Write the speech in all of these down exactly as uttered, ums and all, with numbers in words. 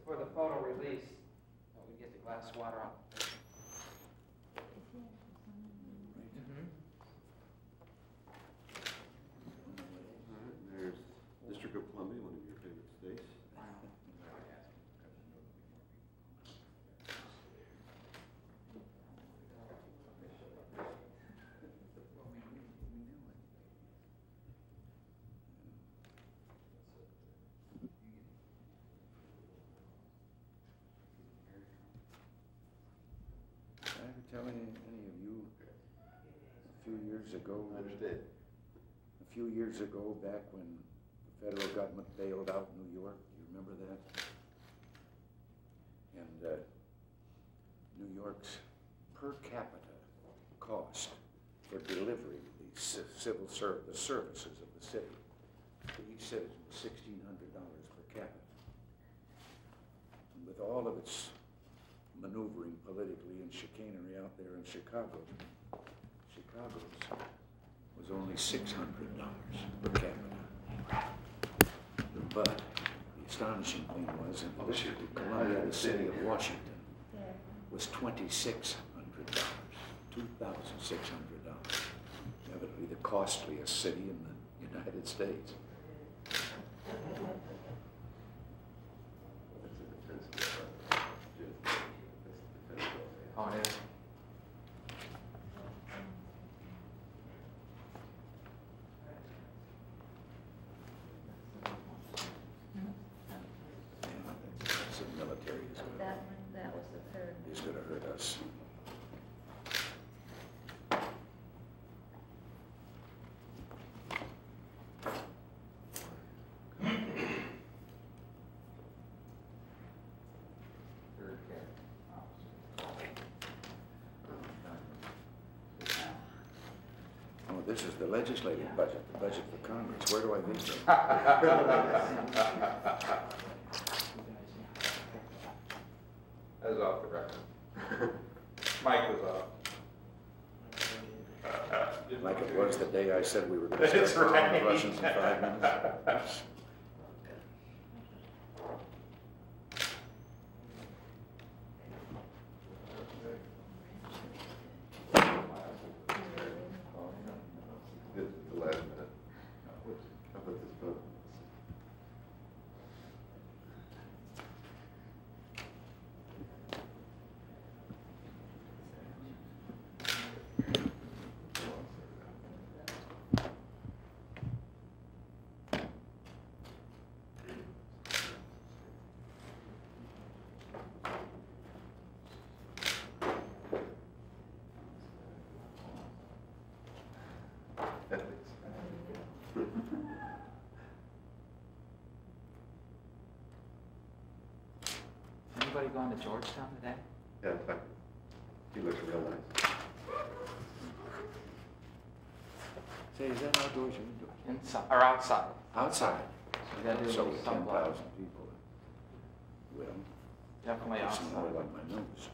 for the photo release, that we get the glass water out. Mm-hmm. There's District of Columbia, one of your favorite states. Did I ever tell any, any of you a few years ago? I understand. A few years ago, back when the federal government bailed out New York, do you remember that? And uh, New York's per capita cost for delivering the ci- civil ser the services of the city to each citizen was sixteen hundred dollars per capita. And with all of its maneuvering politically and chicanery out there in Chicago, Chicago's was only six hundred dollars per capita. But the astonishing thing was, in the District of Columbia, the city of Washington was twenty-six hundred dollars, two thousand six hundred dollars. Evidently the costliest city in the United States. Oh, it is. So the military is gonna, That, that was the third. is gonna hurt us. Oh, this is the legislative budget, the budget for Congress. Where do I read it? That was off the record. Mike was off. Like it was the day I said we were gonna That's start bombing right. the Russians in five minutes. This is the last minute. How about this vote? Anybody going to Georgetown today? Yeah, in fact, he looks real nice. Say, is that outdoors or indoors? Inside, or outside? Outside. You gotta do So those with ten sunblock. thousand people. Well, Definitely it's more outside. like my nose.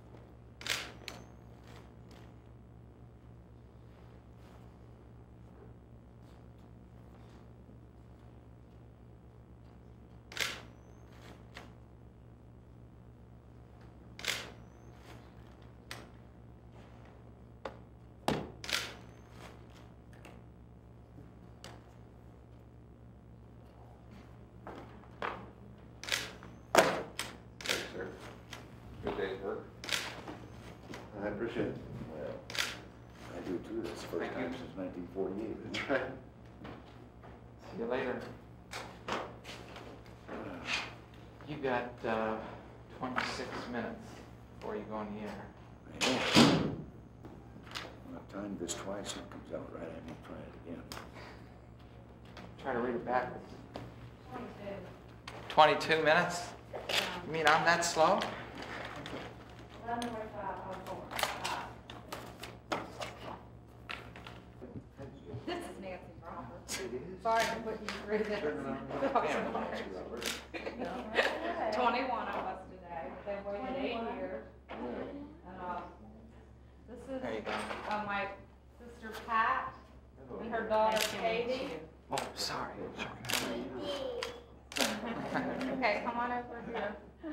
Thanks, sir. Good day's work. I appreciate it. Well, I do too. That's the first Thank you. time since nineteen forty-eight. That's right. See you later. You got uh, twenty-six minutes before you go on the air. I know. When I've timed this twice and it comes out right, I may try it again. Try to read it backwards. twenty-two minutes? You mean I'm that slow? This is Nancy Roberts. It is? Sorry to put you through this. Twenty-one of us today, but they waited eight years. And, uh, this is, There you go. uh, my sister Pat and her daughter Katie. Oh, sorry. Okay, come on over here.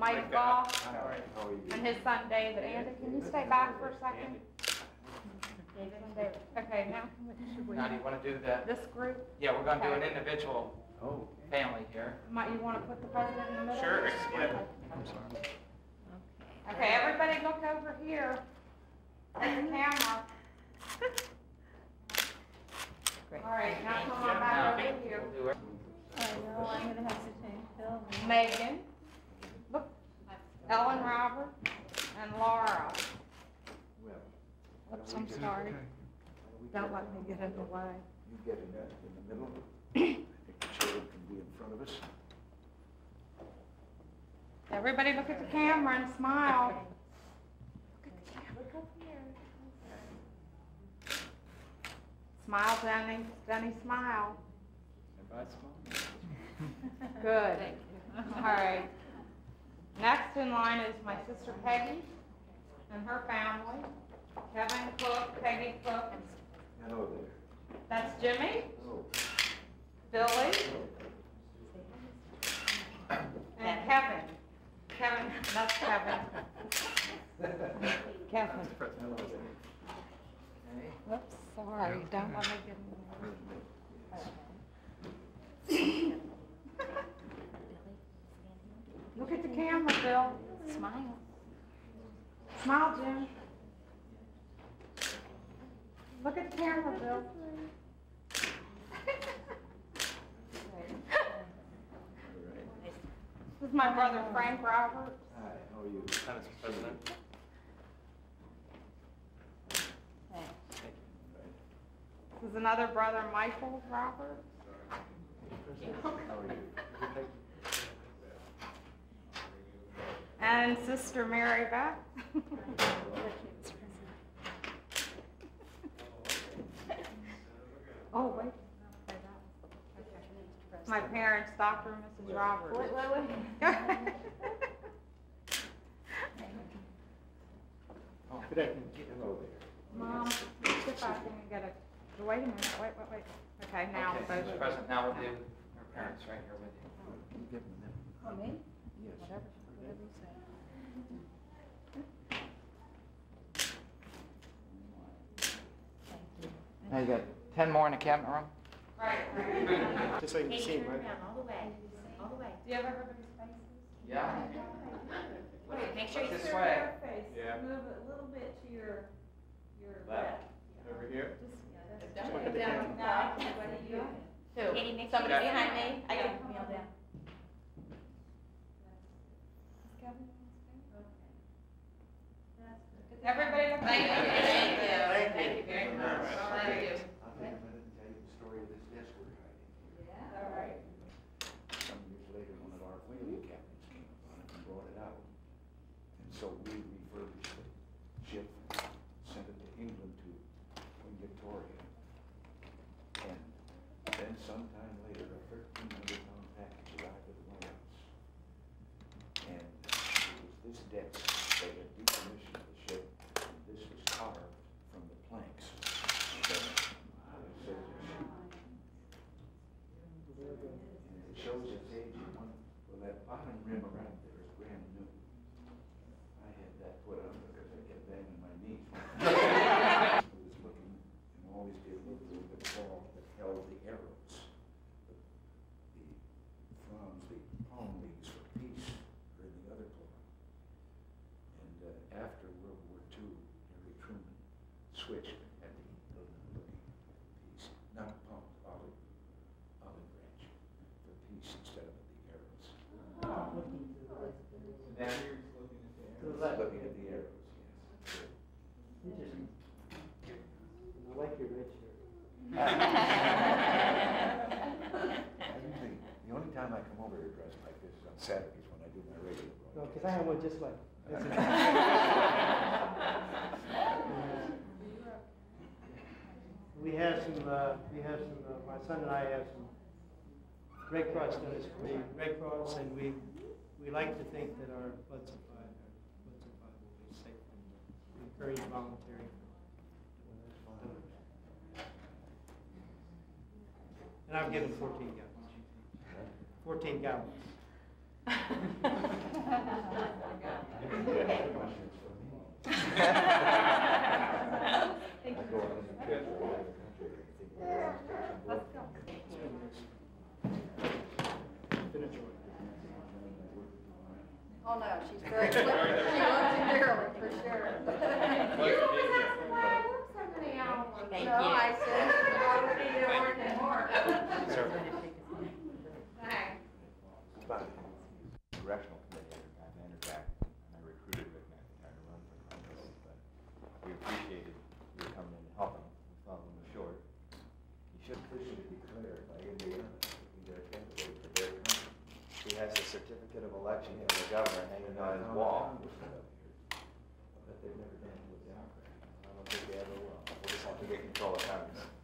Michael, How are you? and his son David. Andy, can you stay back for a second? David and David. Okay, now can we- should we, Now, do you want to do the, this group, yeah, we're going to do an Okay. individual Oh, family here. might you want to put the president in the middle? Sure, yeah. I'm sorry. Okay, everybody look over here at the camera. All right, now come on back over here. We'll do it. I know, I'm gonna have to change film. Megan, look, Ellen Robert, and Laura. Well, Oops, I'm sorry. Don't let me get in the way. you get in the, in the middle. I think the children can be in front of us. Everybody look at the camera and smile. Smile, Denny. Denny, smile. Good. All right. Next in line is my sister Peggy and her family. Kevin Cook, Peggy Cook. Hello there. That's Jimmy, Oh, Billy, and Kevin. Kevin, that's Kevin. Kevin. Whoops, sorry, don't let me get in the way. Look at the camera, Bill. Smile. Smile, Jim. Look at the camera, Bill. This is my brother Frank Roberts. hi, how are you? Madam President. This is another brother, Michael Roberts. How are you? And sister Mary Beth. Oh, wait. My parents, Doctor and Missus Roberts. Wait, wait, wait. Good afternoon. Hello there. Mom, let's see if I can get a, wait a minute, wait, wait, wait. Okay, now, Okay, both Mister of President, now we'll do our parents right here with you. Can you give them that? Oh, me? Yes. Whatever, whatever you say. Now you got ten more in the cabinet room? Right, right. Just so you can Hey, see, turn right? around all the way, all the way. Do you have everybody's faces? Yeah. Wait, make sure you This turn way. your face. Yeah. Move it a little bit to your, your Left. left. Over here? Don't Look at the down. camera. No, I can't. What are you? Who? Katie, make Somebody sure you're behind behind me? me. I can kneel down. Everybody look. Thank you. Thank you. Thank you very much. Thank you. I'll take a minute to tell you the story of this desk we're hiding. All right. Some years later, one of our whaling captains came upon it and brought it out. And so we refurbished the ship, sent it to England to Queen Victoria. And then sometime later, a thirteen hundred pound package arrived at the White House. And it was this desk, they had decommissioned the ship, and this was carved from the planks. So, I was so and it shows its age in one, well, that bottom rim around there is brand new. I had that put on because I kept banging my knees. I was looking and always did look through the claw that held the arrows. The the fronds, the palm leaves for peace were in the other claw. And uh, after World War Two, Harry Truman switched at the looking piece, not palm, olive, olive branch for peace instead of the arrows. Then Looking at the arrows, yes. Interesting. I like your red shirt. I usually, the only time I come over here dressed like this is on Saturdays when I do my regular No, broadcast. because I have one just like. this. We have some, uh, we have some, uh, my son and I have some Red Cross dollars for the Red Cross, and we, we like to think that our blood supply, our blood supply will be safe. We encourage voluntary donors. And I've given fourteen gallons. Fourteen gallons. Thank I you. go out as a kid for all over the country. I think we're all Let's go. Oh, no, she's very clever. She loves you dearly, for sure. You always ask me why I work so many hours. No, I said, you already didn't work anymore. Thanks. But Congressional Committee, I entered back and I recruited Rick McIntyre to run for Congress, but we appreciated you coming in and helping. We thought we were short. You should Officially declared by Indiana to be their candidate for their country. He has a certificate of election from the governor hanging on his wall. But they've never done it with Democrats. I don't think they ever will. We'll just have to get control of Congress.